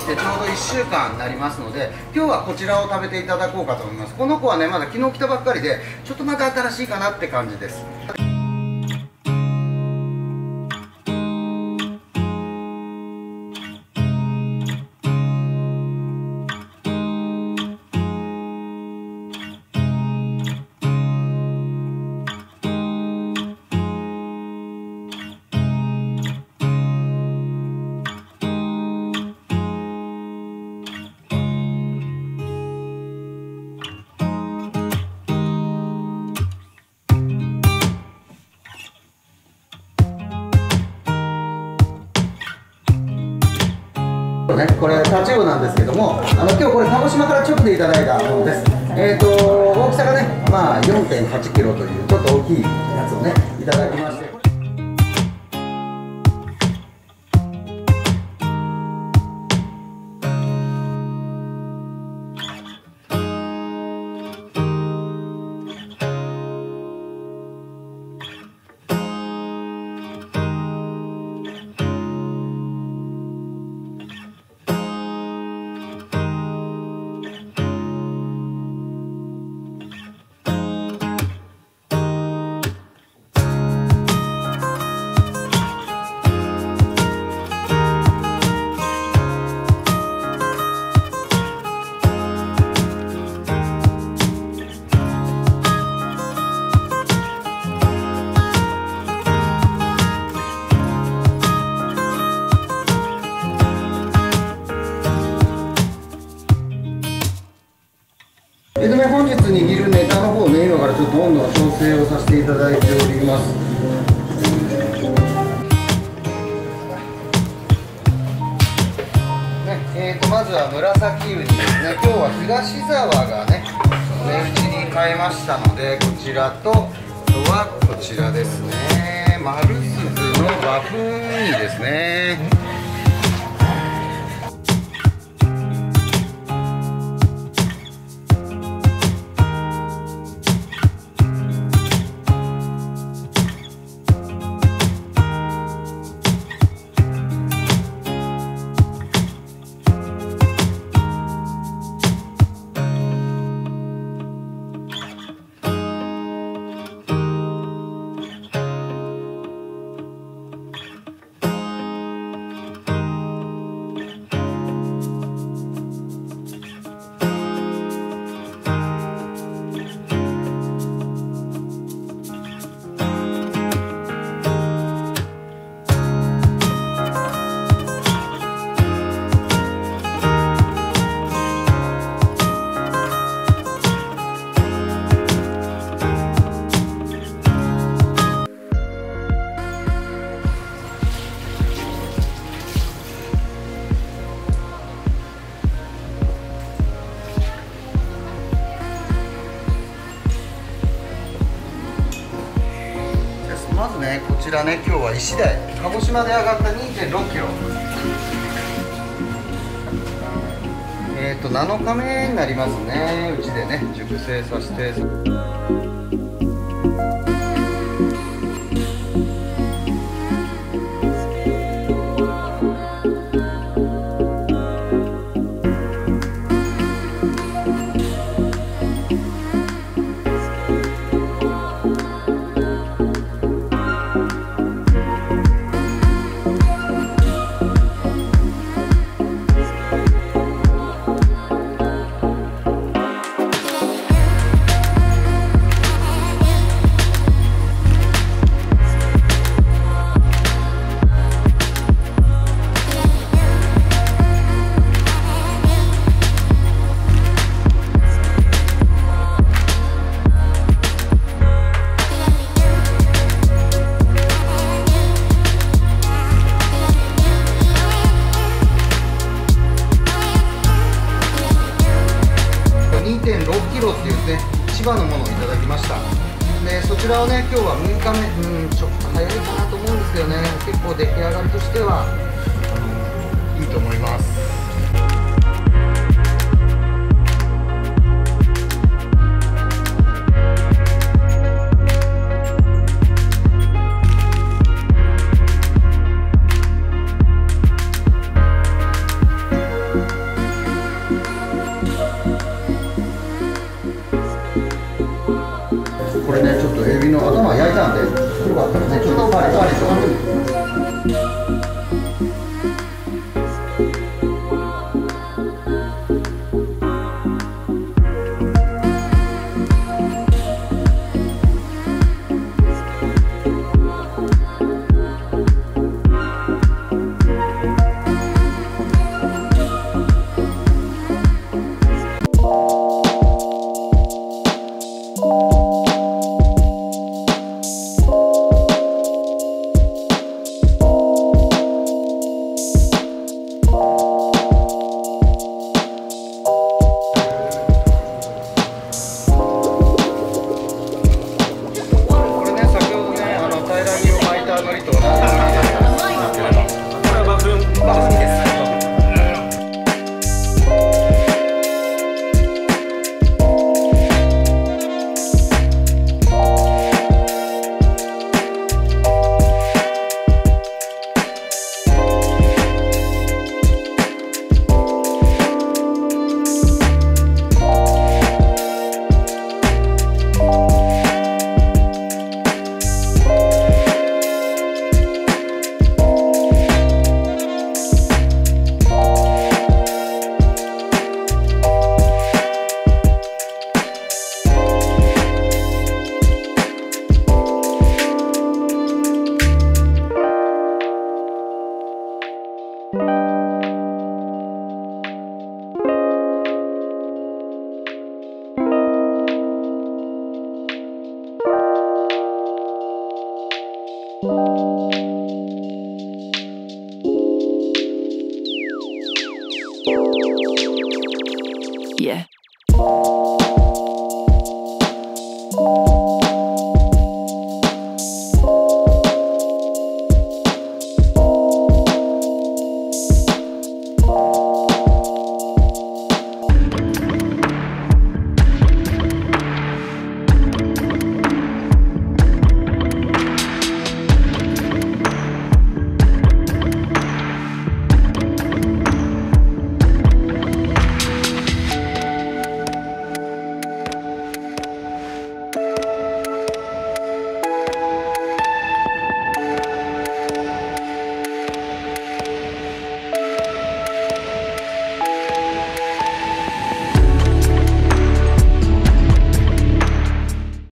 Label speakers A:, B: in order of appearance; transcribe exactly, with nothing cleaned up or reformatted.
A: きてちょうどいっしゅうかんになりますので、今日はこちらを食べていただこうかと思います。この子はねまだ昨日来たばっかりでちょっとまだ新しいかなって感じです。ね、これタチウオなんですけども、あの今日これ鹿児島から直でいただいたものです。えーと大きさがね、まあ よんてんはちキロというちょっと大きいやつをねいただきまして。えっとね、本日握るネタの方ね、今からちょっと温度の調整をさせていただいております。ね、えーとまずは紫ウニですね。今日は東沢がね、値打ちに変えましたので、こちらと、あとはこちらですね。丸鈴の和風ウニですね。まずね、こちらね、今日はイシダイ、鹿児島で上がった にてんろっキロ、えっとなのかめになりますね。うちでね熟成させて。にてんろっキロっていうね千葉のものをいただきました。でそちらをね今日はむいかめ、うんちょっと早いかなと思うんですけどね、結構出来上がりとしてはあのいいと思います。 の頭焼いたんで、よかったらね、ちょっとパリパリと。
B: Yeah.